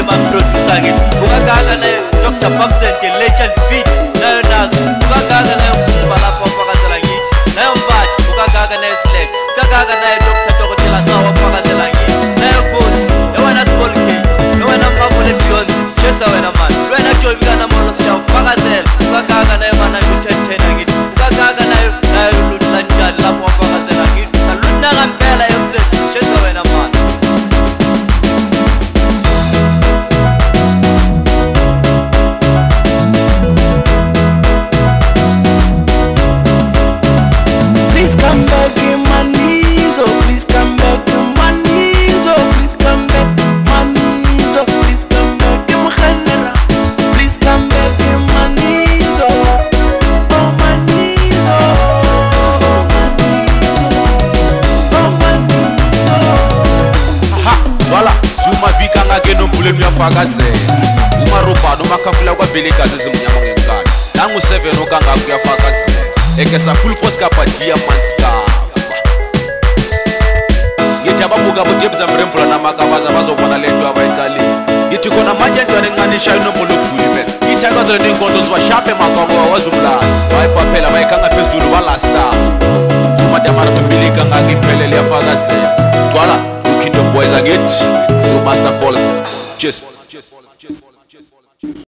producer ngithi ukagaga naye Dr. Babsen the legend beat nayo nazo ukagaga naye kumba lapho wafakazela ngithi nayo Mpathi ukagaga naye Select ukagaga naye Dr. Dokotela Sawa wafakazela ngithi nayo Goat yewena Small K yewena Makole Beyond Chesa wena man wena Jolvikana Molo siyafakazela ukagaga naye mana ngithethe ngithi ukagaga nayo Lutla njani lapho wafakazela ngithi salutna ngempela emzeni Chesa wena man. Please come back in my knees, oh please come back in my knees, oh please come back my knees, oh please come back in my khanera. Please come back in my knees, oh my knees, oh my knees, oh my knees. Aha, voilà, zuma vika ngakeno mbuleni uyafakazela. Umarubhano makafula kwabelekazi zimunyama ngenkani. Nangu 7 okanga kuyafakazela. Ekesa full force kapadia manska. Ngithi ababuka bodebza mrembula namakabaza bazobona lento abayicali. Ngithi khona manje into enencanisha inombolo okudlula ibe. Ngithi akazole nenkonzo zibashape makabo wazumla. Bayiphaphela bayikhanga phezulu balasta. Uma damara family kanga ngiphelele yapakazela. Gcwala ukhindo boys akithi to master falls. Cheers.